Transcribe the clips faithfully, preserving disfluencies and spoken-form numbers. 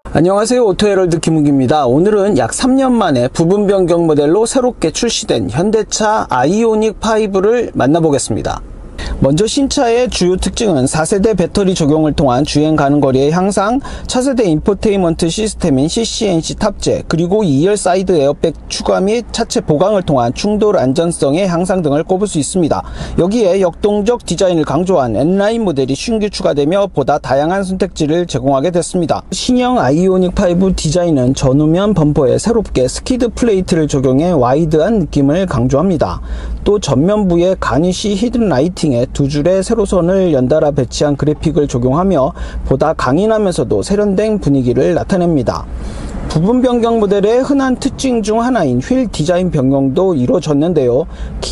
안녕하세요, 오토헤럴드 김욱입니다. 오늘은 약 삼 년 만에 부분 변경 모델로 새롭게 출시된 현대차 아이오닉 파이브를 만나보겠습니다. 먼저 신차의 주요 특징은 사 세대 배터리 적용을 통한 주행 가능 거리의 향상, 차세대 인포테인먼트 시스템인 씨씨엔씨 탑재, 그리고 이 열 사이드 에어백 추가 및 차체 보강을 통한 충돌 안전성의 향상 등을 꼽을 수 있습니다. 여기에 역동적 디자인을 강조한 N라인 모델이 신규 추가되며 보다 다양한 선택지를 제공하게 됐습니다. 신형 아이오닉 파이브 디자인은 전후면 범퍼에 새롭게 스키드 플레이트를 적용해 와이드한 느낌을 강조합니다. 또 전면부에 가니쉬 히든 라이팅에 두 줄의 세로선을 연달아 배치한 그래픽을 적용하며 보다 강인하면서도 세련된 분위기를 나타냅니다. 부분 변경 모델의 흔한 특징 중 하나인 휠 디자인 변경도 이루어졌는데요.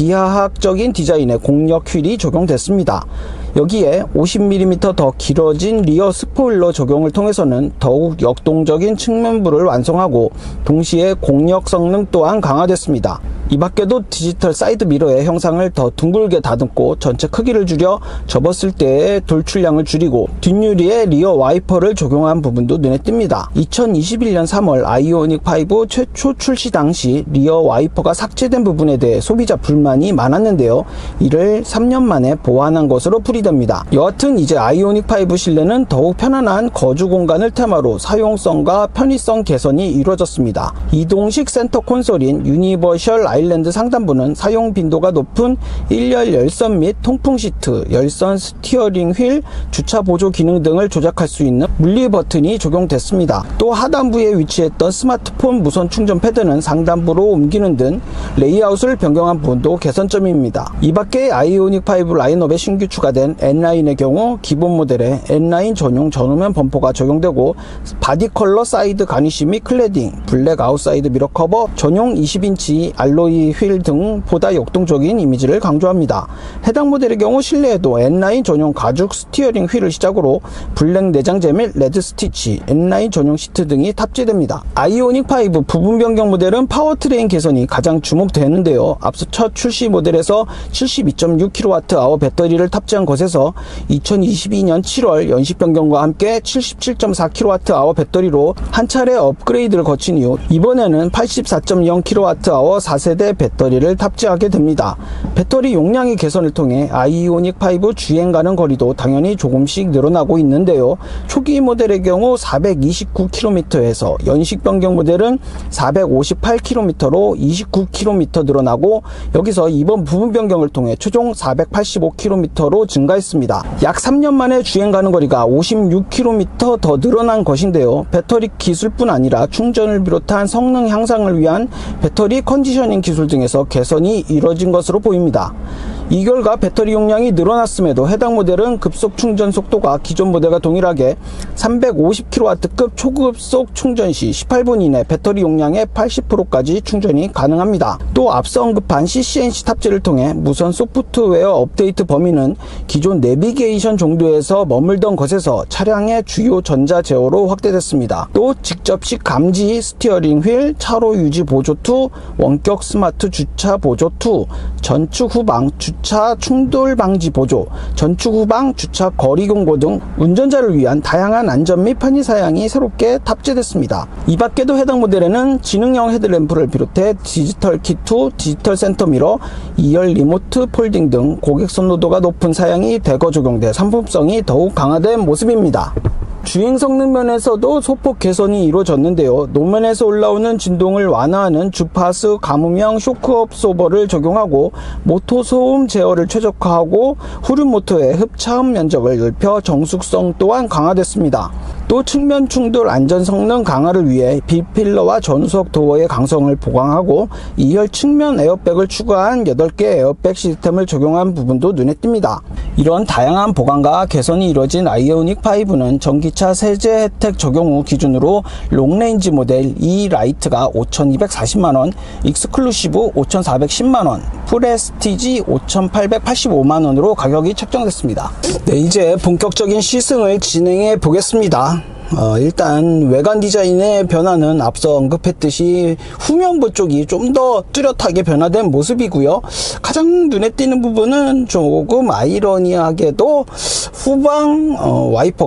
기하학적인 디자인의 공력 휠이 적용됐습니다. 여기에 오십 밀리미터 더 길어진 리어 스포일러 적용을 통해서는 더욱 역동적인 측면부를 완성하고 동시에 공력 성능 또한 강화됐습니다. 이 밖에도 디지털 사이드 미러의 형상을 더 둥글게 다듬고 전체 크기를 줄여 접었을 때의 돌출량을 줄이고 뒷유리에 리어 와이퍼를 적용한 부분도 눈에 띕니다. 이천이십일 년 삼월 아이오닉 파이브 최초 출시 당시 리어 와이퍼가 삭제된 부분에 대해 소비자 불만이 많았는데요. 이를 삼 년 만에 보완한 것으로 풀이됩니다. 여하튼 이제 아이오닉 파이브 실내는 더욱 편안한 거주 공간을 테마로 사용성과 편의성 개선이 이루어졌습니다. 이동식 센터 콘솔인 유니버셜 아일랜드 상단부는 사용 빈도가 높은 일열 열선 및 통풍 시트, 열선 스티어링 휠, 주차 보조 기능 등을 조작할 수 있는 물리 버튼이 적용됐습니다. 또 하단부에 위치했던 스마트폰 무선 충전 패드는 상단부로 옮기는 등 레이아웃을 변경한 부분도 개선점입니다. 이 밖에 아이오닉 파이브 라인업에 신규 추가된 N라인의 경우 기본 모델에 N라인 전용 전후면 범퍼가 적용되고 바디 컬러 사이드 가니쉬 및 클래딩, 블랙 아웃사이드 미러 커버, 전용 이십 인치 알로이 휠 등 보다 역동적인 이미지를 강조합니다. 해당 모델의 경우 실내에도 N라인 전용 가죽 스티어링 휠을 시작으로 블랙 내장재 및 레드 스티치, N라인 전용 시트 등이 탑재됩니다. 아이오닉 파이브 부분 변경 모델은 파워트레인 개선이 가장 주목되는데요. 앞서 첫 출시 모델에서 칠십이 점 육 킬로와트아워 배터리를 탑재한 것에서 이천이십이 년 칠월 연식 변경과 함께 칠십칠 점 사 킬로와트아워 배터리로 한 차례 업그레이드를 거친 이후 이번에는 팔십사 점 영 킬로와트아워 사 세대 배터리를 탑재하게 됩니다. 배터리 용량의 개선을 통해 아이오닉 파이브 주행 가능 거리도 당연히 조금씩 늘어나고 있는데요. 초기 모델의 경우 사백이십구 킬로미터에서 연식 변경 모델은 사백오십팔 킬로미터로 이십구 킬로미터 늘어나고 여기서 이번 부분 변경을 통해 최종 사백팔십오 킬로미터로 증가했습니다. 약 삼 년 만에 주행 가능 거리가 오십육 킬로미터 더 늘어난 것인데요. 배터리 기술뿐 아니라 충전을 비롯한 성능 향상을 위한 배터리 컨디셔닝 기술 등에서 개선이 이루어진 것으로 보입니다. 이 결과 배터리 용량이 늘어났음에도 해당 모델은 급속 충전 속도가 기존 모델과 동일하게 삼백오십 킬로와트급 초급속 충전 시 십팔 분 이내 배터리 용량의 팔십 퍼센트까지 충전이 가능합니다. 또 앞서 언급한 씨씨엔씨 탑재를 통해 무선 소프트웨어 업데이트 범위는 기존 내비게이션 정도에서 머물던 것에서 차량의 주요 전자 제어로 확대됐습니다. 또 직접식 감지 스티어링 휠, 차로 유지 보조 이, 원격 스마트 주차 보조 이, 전축 후방 주차 충돌 방지 보조, 전축 후방 주차 거리 경고 등 운전자를 위한 다양한 안전 및 편의 사양이 새롭게 탑재됐습니다. 이 밖에도 해당 모델에는 지능형 헤드램프를 비롯해 디지털 키 투, 디지털 센터 미러, 이 열 리모트 폴딩 등 고객 선호도가 높은 사양이 대거 적용돼 상품성이 더욱 강화된 모습입니다. 주행 성능 면에서도 소폭 개선이 이루어졌는데요. 노면에서 올라오는 진동을 완화하는 주파수 감음형 쇼크 업소버를 적용하고 모터 소음 제어를 최적화하고 후륜 모터의 흡차음 면적을 넓혀 정숙성 또한 강화됐습니다. 또 측면 충돌 안전 성능 강화를 위해 B필러와 전후석 도어의 강성을 보강하고 이 열 측면 에어백을 추가한 여덟 개 에어백 시스템을 적용한 부분도 눈에 띕니다. 이런 다양한 보강과 개선이 이루어진 아이오닉 파이브는 전기차 세제 혜택 적용 후 기준으로 롱레인지 모델 E 라이트가 오천이백사십만 원, 익스클루시브 오천사백십만 원, 프레스티지 오천팔백팔십오만 원으로 가격이 책정됐습니다. 네, 이제 본격적인 시승을 진행해 보겠습니다. 어, 일단 외관 디자인의 변화는 앞서 언급했듯이 후면부 쪽이 좀 더 뚜렷하게 변화된 모습이고요. 가장 눈에 띄는 부분은 조금 아이러니하게도 후방 어, 와이퍼가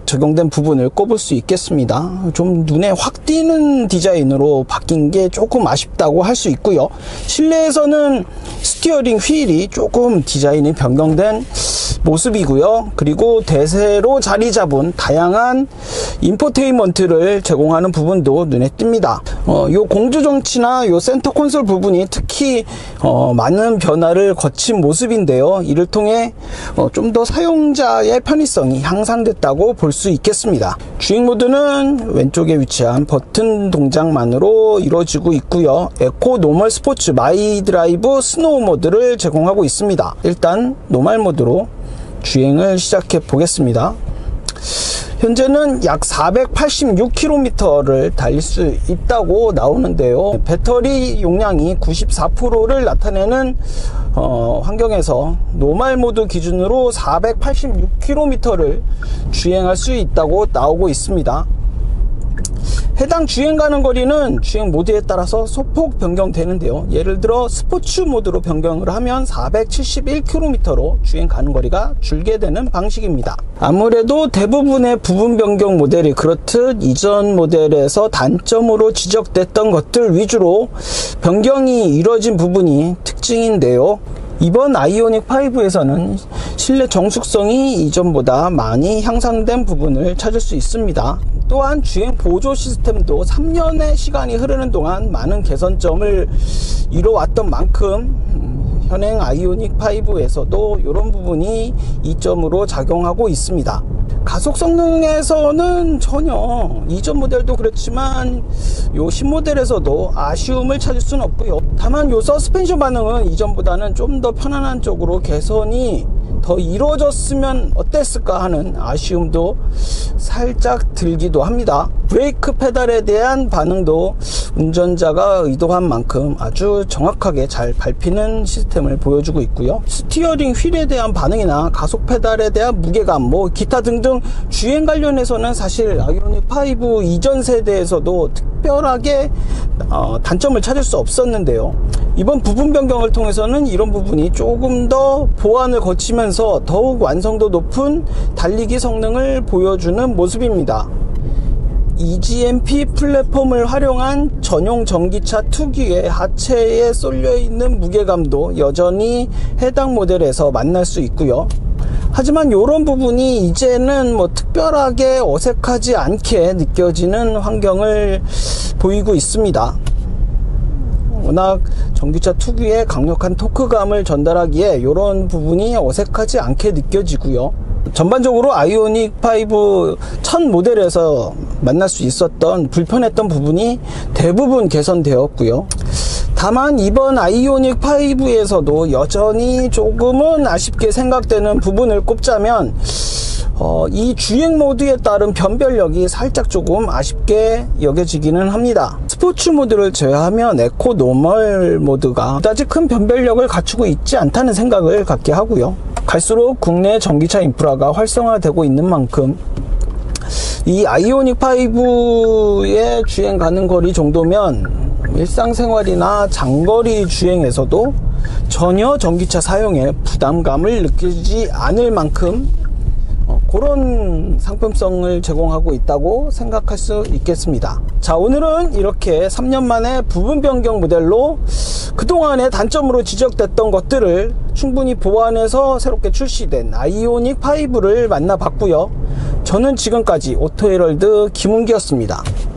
적용된 부분을 꼽을 수 있겠습니다. 좀 눈에 확 띄는 디자인으로 바뀐 게 조금 아쉽다고 할 수 있고요. 실내에서는 스티어링 휠이 조금 디자인이 변경된 모습이고요. 그리고 대세로 자리 잡은 다양한 인포테인먼트를 제공하는 부분도 눈에 띕니다. 어, 요 공조 정치나 요 센터 콘솔 부분이 특히 어, 많은 변화를 거친 모습인데요. 이를 통해 어, 좀 더 사용자의 편의성이 향상됐다고 볼 수 있겠습니다. 주행 모드는 왼쪽에 위치한 버튼 동작만으로 이루어지고 있고요. 에코, 노멀, 스포츠, 마이 드라이브, 스노우 모드를 제공하고 있습니다. 일단 노멀 모드로 주행을 시작해 보겠습니다. 현재는 약 사백팔십육 킬로미터를 달릴 수 있다고 나오는데요. 배터리 용량이 구십사 퍼센트를 나타내는 어, 환경에서 노멀 모드 기준으로 사백팔십육 킬로미터를 주행할 수 있다고 나오고 있습니다. 해당 주행 가는 거리는 주행 모드에 따라서 소폭 변경되는데요. 예를 들어 스포츠 모드로 변경을 하면 사백칠십일 킬로미터로 주행 가는 거리가 줄게 되는 방식입니다. 아무래도 대부분의 부분 변경 모델이 그렇듯 이전 모델에서 단점으로 지적됐던 것들 위주로 변경이 이루어진 부분이 특징인데요. 이번 아이오닉 파이브에서는 실내 정숙성이 이전보다 많이 향상된 부분을 찾을 수 있습니다. 또한 주행 보조 시스템도 삼 년의 시간이 흐르는 동안 많은 개선점을 이뤄왔던 만큼 현행 아이오닉 파이브에서도 이런 부분이 이점으로 작용하고 있습니다. 가속 성능에서는 전혀 이전 모델도 그렇지만 요 신모델에서도 아쉬움을 찾을 수는 없고요. 다만 요 서스펜션 반응은 이전보다는 좀 더 편안한 쪽으로 개선이 더 이루어졌으면 어땠을까 하는 아쉬움도 살짝 들기도 합니다. 브레이크 페달에 대한 반응도 운전자가 의도한 만큼 아주 정확하게 잘 밟히는 시스템을 보여주고 있고요. 스티어링 휠에 대한 반응이나 가속 페달에 대한 무게감, 뭐 기타 등등 주행 관련해서는 사실 아이오닉 파이브 이전 세대에서도 특별하게 어, 단점을 찾을 수 없었는데요. 이번 부분 변경을 통해서는 이런 부분이 조금 더 보완을 거치면서 더욱 완성도 높은 달리기 성능을 보여주는 모습입니다. 이지엠피 플랫폼을 활용한 전용 전기차 특유의 하체에 쏠려 있는 무게감도 여전히 해당 모델에서 만날 수 있고요. 하지만 이런 부분이 이제는 뭐 특별하게 어색하지 않게 느껴지는 환경을 보이고 있습니다. 워낙 전기차 특유의 강력한 토크감을 전달하기에 이런 부분이 어색하지 않게 느껴지고요. 전반적으로 아이오닉 파이브 첫 모델에서 만날 수 있었던 불편했던 부분이 대부분 개선되었고요. 다만 이번 아이오닉 파이브에서도 여전히 조금은 아쉽게 생각되는 부분을 꼽자면 어, 이 주행 모드에 따른 변별력이 살짝 조금 아쉽게 여겨지기는 합니다. 스포츠 모드를 제외하면 에코 노멀 모드가 그다지 큰 변별력을 갖추고 있지 않다는 생각을 갖게 하고요. 갈수록 국내 전기차 인프라가 활성화되고 있는 만큼 이 아이오닉 파이브의 주행 가는 거리 정도면 일상생활이나 장거리 주행에서도 전혀 전기차 사용에 부담감을 느끼지 않을 만큼 그런 상품성을 제공하고 있다고 생각할 수 있겠습니다. 자, 오늘은 이렇게 삼 년 만에 부분 변경 모델로 그동안의 단점으로 지적됐던 것들을 충분히 보완해서 새롭게 출시된 아이오닉 파이브를 만나봤고요. 저는 지금까지 오토헤럴드 김은기였습니다.